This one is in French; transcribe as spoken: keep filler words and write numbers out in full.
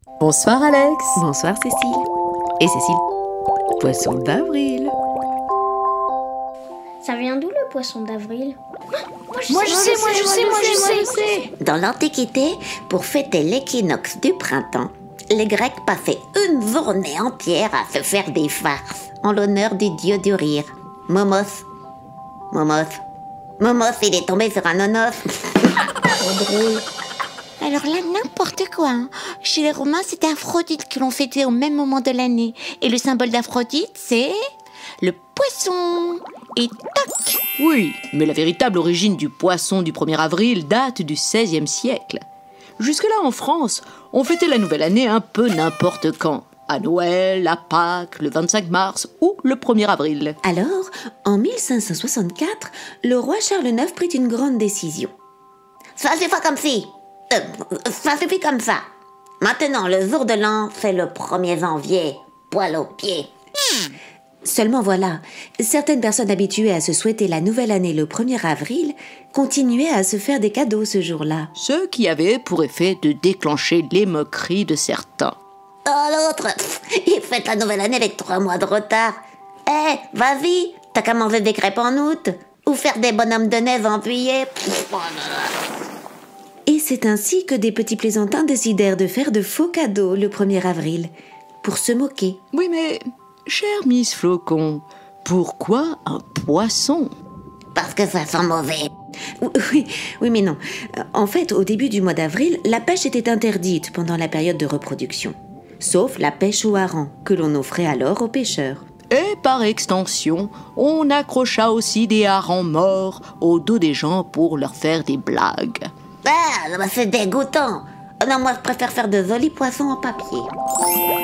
Bonsoir Alex. Bonsoir Cécile. Et Cécile, poisson d'avril. Ça vient d'où le poisson d'avril? Moi je sais, moi je sais, moi je sais, je sais. Dans l'Antiquité, pour fêter l'équinoxe du printemps, les Grecs passaient une journée entière à se faire des farces en l'honneur du dieu du rire, Momos. Momos. Momos, il est tombé sur un onos. Trop drôle. Alors là, n'importe quoi. Hein. Chez les Romains, c'était Aphrodite que l'on fêtait au même moment de l'année. Et le symbole d'Aphrodite, c'est le poisson. Et tac! Oui, mais la véritable origine du poisson du premier avril date du seizième siècle. Jusque-là, en France, on fêtait la nouvelle année un peu n'importe quand. À Noël, à Pâques, le vingt-cinq mars ou le premier avril. Alors, en mille cinq cent soixante-quatre, le roi Charles neuf prit une grande décision. Ça suffit comme si. Euh, ça suffit comme ça. Maintenant, le jour de l'an, c'est le premier janvier. Poil aux pieds. Mmh. Seulement voilà, certaines personnes habituées à se souhaiter la nouvelle année le premier avril continuaient à se faire des cadeaux ce jour-là. Ce qui avait pour effet de déclencher les moqueries de certains. Oh, l'autre, il fête la nouvelle année avec trois mois de retard. Eh, hey, vas-y, t'as qu'à manger des crêpes en août ou faire des bonhommes de neige en juillet. Et c'est ainsi que des petits plaisantins décidèrent de faire de faux cadeaux le premier avril, pour se moquer. Oui, mais, chère Miss Flocon, pourquoi un poisson? Parce que ça sent mauvais. Oui, oui, mais non. En fait, au début du mois d'avril, la pêche était interdite pendant la période de reproduction. Sauf la pêche au hareng, que l'on offrait alors aux pêcheurs. Et par extension, on accrocha aussi des harengs morts au dos des gens pour leur faire des blagues. Ah, c'est dégoûtant. Non, moi je préfère faire de jolis poissons en papier.